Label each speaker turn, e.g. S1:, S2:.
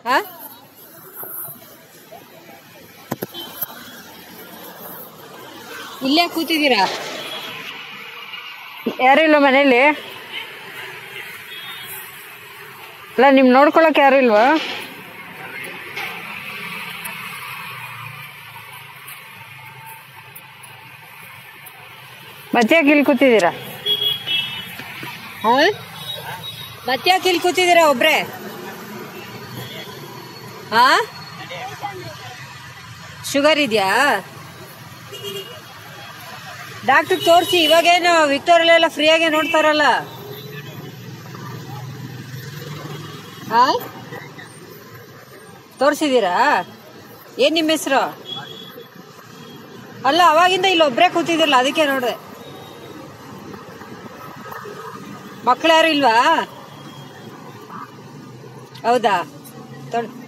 S1: ಹಾ ಇಲ್ಲೇ ಕೂತಿದ್ದೀರಾ? ಯಾರು ಇಲ್ಲ ಮನೇಲಿ? ಅಲ್ಲ ನಿಮ್ ನೋಡ್ಕೊಳಕ್ ಯಾರು ಇಲ್ವಾ? ಮತ್ತೆ ಯಾಕೆ ಇಲ್ಲಿ ಕೂತಿದ್ದೀರಾ? ಹಾ ಮತ್ತೆ ಯಾಕೆ ಇಲ್ಲಿ ಕೂತಿದ್ದೀರಾ ಒಬ್ರೆ? ಹಾ ಶುಗರ್ ಇದೆಯಾ? ಡಾಕ್ಟರ್ ತೋರಿಸಿ. ಇವಾಗೇನು ವಿಕ್ಟೋರಿಯಲ್ಲೆಲ್ಲ ಫ್ರೀಯಾಗೆ ನೋಡ್ತಾರಲ್ಲ. ಹಾ ತೋರಿಸಿದ್ದೀರಾ? ಏನ್ ನಿಮ್ಮ ಹೆಸರು? ಅಲ್ಲ ಅವಾಗಿಂದ ಇಲ್ಲಿ ಒಬ್ರೇ ಕೂತಿದಿರಲ್ಲ, ಅದಕ್ಕೆ ನೋಡ್ದೆ. ಮಕ್ಳು ಯಾರು ಇಲ್ವಾ? ಹೌದಾ?